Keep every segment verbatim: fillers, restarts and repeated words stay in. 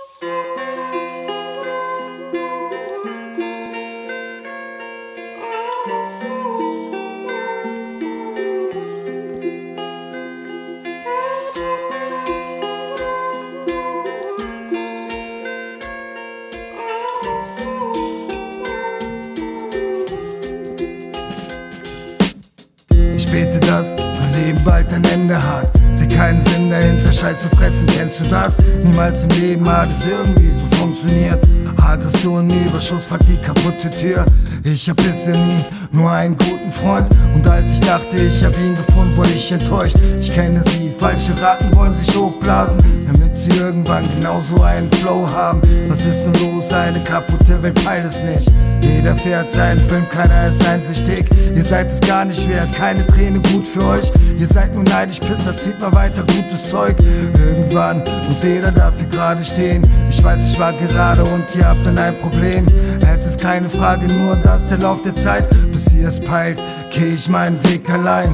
Ich bete, dass mein Leben bald ein Ende hat. Seh keinen Sinn dahinter, Scheiße fressen, kennst du das? Niemals im Leben hat es irgendwie so funktioniert. Aggression, Überschuss, fragt die kaputte Tür. Ich hab bisher nie nur einen guten Freund. Und als ich dachte, ich hab ihn gefunden, wurde ich enttäuscht. Ich kenne sie, falsche Ratten wollen sich hochblasen, damit sie irgendwann genauso einen Flow haben. Was ist nun los? Eine kaputte Welt peilt es nicht. Jeder fährt seinen Film, keiner ist einsichtig. Ihr seid es gar nicht wert, keine Träne gut für euch. Ihr seid nur neidisch, Pisser, zieht mal weiter gutes Zeug. Irgendwann muss jeder dafür gerade stehen. Ich weiß, ich war gerade und ihr habt dann ein Problem. Es ist keine Frage, nur dass der Lauf der Zeit, bis ihr es peilt, geh ich meinen Weg allein.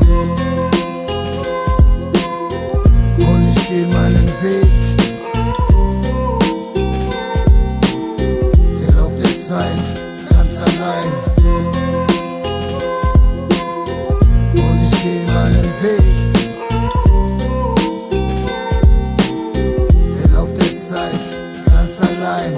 Und ich geh meinen Weg. Der Lauf der Zeit, ganz allein. Und ich geh meinen Weg. Der Lauf der Zeit, ganz allein.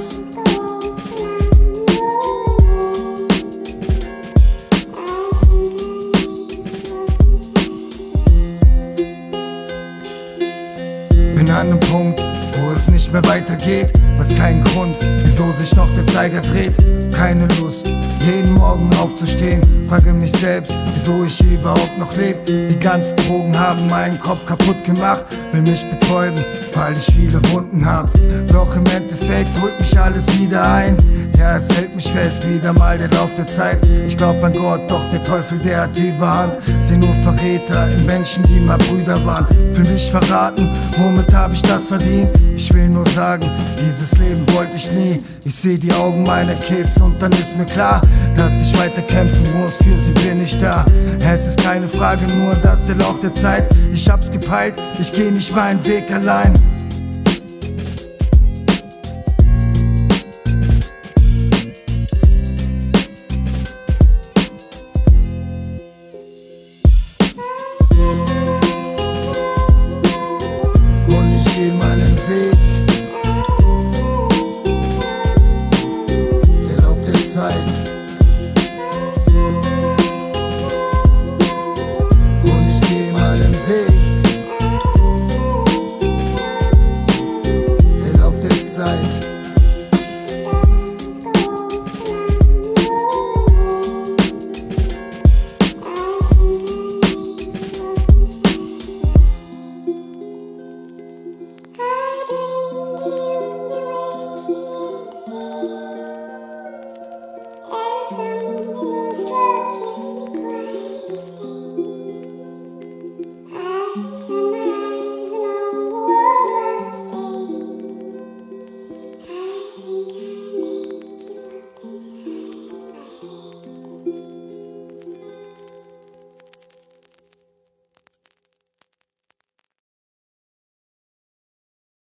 Bin an einem Punkt, wo es nicht mehr weitergeht. Weiß keinen Grund, wieso sich noch der Zeiger dreht. Keine Lust, jeden Morgen aufzustehen. Frage mich selbst, wieso ich überhaupt noch lebe. Die ganzen Drogen haben meinen Kopf kaputt gemacht. Will mich betäuben, weil ich viele Wunden hab. Doch im Endeffekt holt mich alles wieder ein. Ja, es hält mich fest, wieder mal der Lauf der Zeit. Ich glaub an Gott, doch der Teufel, der hat die Überhand. Seh nur Verräter in Menschen, die mal Brüder waren. Will mich verraten, womit hab ich das verdient? Ich will nur sagen, dieses Leben wollte ich nie. Ich seh die Augen meiner Kids und dann ist mir klar, dass ich weiter kämpfen muss, für sie bin ich da. Es ist keine Frage, nur dass der Lauf der Zeit, ich hab's gepeilt, ich geh nicht meinen Weg allein. Und ich geh meinen Weg. Der Lauf der Zeit. Und ich geh meinen Weg. Der Lauf der Zeit. Some monster kiss me.